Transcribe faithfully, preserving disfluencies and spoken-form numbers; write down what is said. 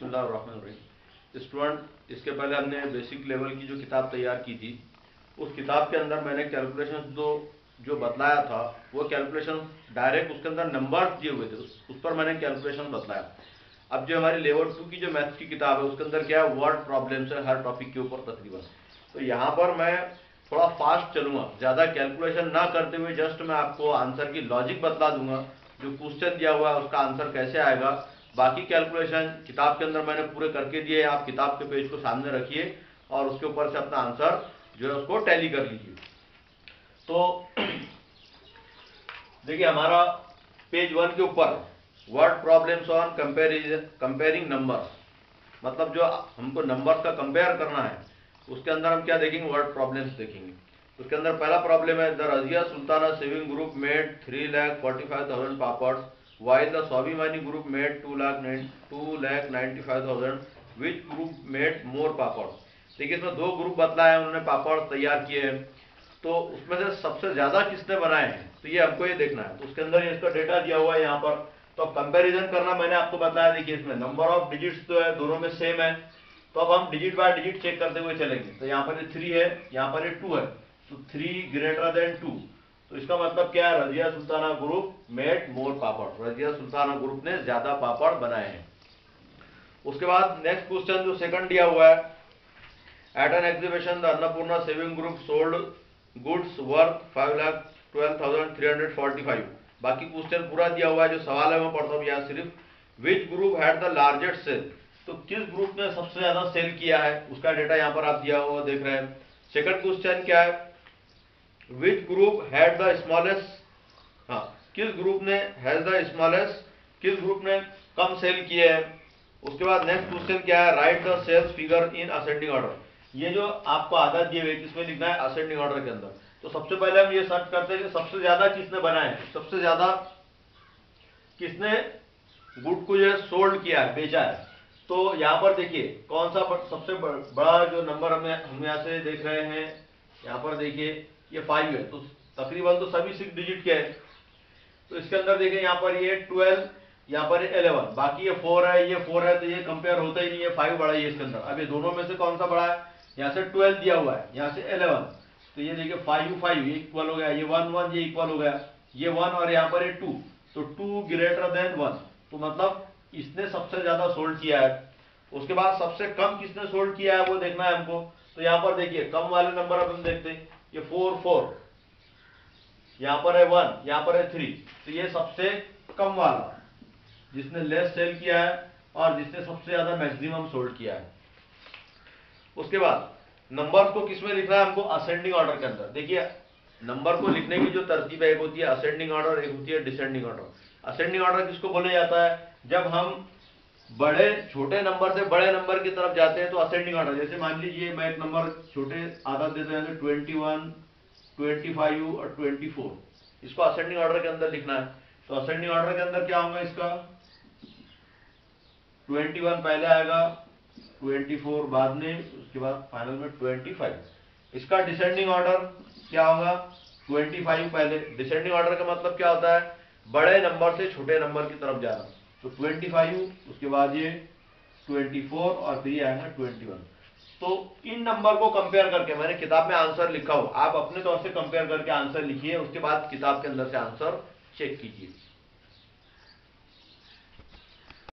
बिस्मिल्लाहिर्रहमानिर्रहीम। स्टूडेंट, इसके पहले हमने बेसिक लेवल की जो किताब तैयार की थी, उस किताब के अंदर मैंने कैलकुलेशन जो जो बतलाया था, वो कैलकुलेशन डायरेक्ट उसके अंदर नंबर्स दिए हुए थे, उस, उस पर मैंने कैलकुलेशन बतलाया। अब जो हमारी लेवल टू की जो मैथ्स की किताब है, उसके अंदर क्या है, वर्ड प्रॉब्लम्स है हर टॉपिक के ऊपर तकरीबन। तो यहाँ पर मैं थोड़ा फास्ट चलूंगा, ज़्यादा कैलकुलेशन ना करते हुए जस्ट मैं आपको आंसर की लॉजिक बतला दूंगा। जो क्वेश्चन दिया हुआ है उसका आंसर कैसे आएगा, बाकी कैलकुलेशन किताब के अंदर मैंने पूरे करके दिए। आप किताब के पेज को सामने रखिए और उसके ऊपर से अपना आंसर जो है उसको टैली कर लीजिए। तो देखिए, हमारा पेज वन के ऊपर word problems on comparison comparing numbers, मतलब जो हमको नंबर्स का कंपेयर करना है, उसके अंदर हम क्या देखेंगे, वर्ड प्रॉब्लम्स देखेंगे। उसके अंदर पहला प्रॉब्लम है, the Razia Sultana saving group made three lakh forty five thousand papad while the Swabhimani group made two lakh ninety-five thousand, which group made more papad. देखिए, इसमें दो ग्रुप बतलाए हैं, उन्होंने पापड़ तैयार किए हैं, तो उसमें से सबसे ज्यादा किसने बनाए हैं, तो ये हमको ये देखना है। तो उसके अंदर इसका डेटा दिया हुआ है यहाँ पर। तो अब कंपैरिजन करना मैंने आपको बताया। देखिए, इसमें नंबर ऑफ डिजिट्स जो है दोनों में सेम है, तो अब हम डिजिट बाय डिजिट चेक करते हुए चलेंगे। तो यहाँ पर ये थ्री है, यहाँ पर ये टू है, तो थ्री ग्रेटर देन टू, तो इसका मतलब क्या है, Razia Sultana group made more papad, Razia Sultana group ने ज्यादा पापड़ बनाए हैं। उसके बाद नेक्स्ट क्वेश्चन जो सेकंड दिया हुआ है, at an exhibition the Annapurna saving group sold goods worth five lakh twelve thousand three hundred forty five. बाकी क्वेश्चन पूरा दिया हुआ है, जो सवाल है मैं पढ़ता हूँ यहाँ सिर्फ। Which group had the largest sale, तो किस ग्रुप ने सबसे ज्यादा सेल किया है, उसका डेटा यहाँ पर आप दिया हुआ देख रहे हैं। सेकंड क्वेश्चन क्या है, which group had the smallest, हाँ, किस ग्रुप ने हैज द स्मॉलेस्ट, किस ग्रुप ने कम सेल किए हैं। उसके बाद नेक्स्ट क्वेश्चन क्या है, write the sales figure in ascending order. ये जो आपको आदत दिए हुए किसमें लिखना है, असेंडिंग ऑर्डर के अंदर। तो सबसे पहले हम ये सर्च करते हैं कि सबसे ज्यादा किसने बनाया है, सबसे ज्यादा किसने गुड को जो सोल्ड किया है, बेचा है। तो यहाँ पर देखिए कौन सा सबसे बड़ा जो नंबर हमें हम यहाँ से देख रहे हैं, यहाँ पर देखिए ये फाइव है, तो तकरीबन तो सभी सिक्स डिजिट के हैं। तो इसके अंदर देखिए यहाँ पर ये ट्वेल्व, यहाँ पर इलेवन, बाकी ये फोर है, ये फोर है, तो ये कंपेयर होता ही नहीं है, फाइव बड़ा ही है इसके अंदर। अब ये दोनों में से कौन सा बड़ा है, यहाँ से ट्वेल्व दिया हुआ है, यहाँ से इलेवन, तो ये देखिए फाइव फाइव ये इक्वल हो गया, ये वन वन ये इक्वल हो गया, ये वन और यहाँ पर ये टू, तो टू ग्रेटर देन वन, तो मतलब इसने सबसे ज्यादा सोल्ड किया है। उसके बाद सबसे कम किसने सोल्ड किया है वो देखना है हमको। तो यहाँ पर देखिए कम वाले नंबर अब हम देखते हैं, ये फोर फोर, यहाँ पर है वन, यहाँ पर है थ्री, तो ये सबसे कम वाला जिसने लेस सेल किया है और जिसने सबसे ज्यादा मैक्सिमम सोल्ड किया है। उसके बाद नंबर को किसमें लिखना है हमको, असेंडिंग ऑर्डर के अंदर। देखिए, नंबर को लिखने की जो तरतीब है, एक होती है असेंडिंग ऑर्डर, एक होती है डिसेंडिंग ऑर्डर। असेंडिंग ऑर्डर किसको बोला जाता है, जब हम बड़े छोटे नंबर से बड़े नंबर की तरफ जाते हैं तो असेंडिंग ऑर्डर। जैसे मान लीजिए मैं एक नंबर छोटे आदत देते हैं, ट्वेंटी वन, ट्वेंटी फाइव और ट्वेंटी फोर, इसको असेंडिंग ऑर्डर के अंदर लिखना है। तो असेंडिंग ऑर्डर के अंदर क्या होगा, इसका ट्वेंटी वन पहले आएगा, ट्वेंटी फोर बाद में, उसके बाद फाइनल में ट्वेंटी फाइव। इसका डिसेंडिंग ऑर्डर क्या होगा, ट्वेंटी फाइव पहले। डिसेंडिंग ऑर्डर का मतलब क्या होता है, बड़े नंबर से छोटे नंबर की तरफ जाना। तो ट्वेंटी फाइव, उसके बाद ये ट्वेंटी फोर और फिर ये आएगा ट्वेंटी वन। तो इन नंबर को कंपेयर करके, मैंने किताब में आंसर लिखा हो, आप अपने तौर से कंपेयर करके आंसर लिखिए, उसके बाद किताब के अंदर से आंसर चेक कीजिए।